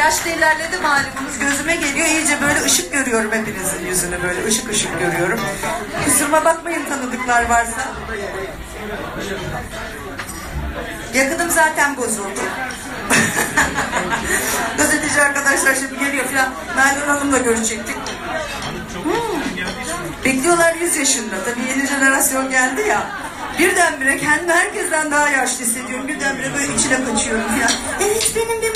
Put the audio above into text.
Yaşta ilerledi malumunuz, gözüme geliyor, iyice böyle ışık görüyorum hepinizin yüzünü, böyle ışık ışık görüyorum. Kusuruma bakmayın tanıdıklar varsa. Yakınım zaten bozuldu. Gazeteci arkadaşlar şimdi geliyor falan. Nalan Hanım'la görüşecektik. Bekliyorlar 100 yaşında. Tabii yeni jenerasyon geldi ya. Birdenbire kendimi herkesten daha yaşlı hissediyorum. Birdenbire böyle içine kaçıyorum falan. Evet benim bir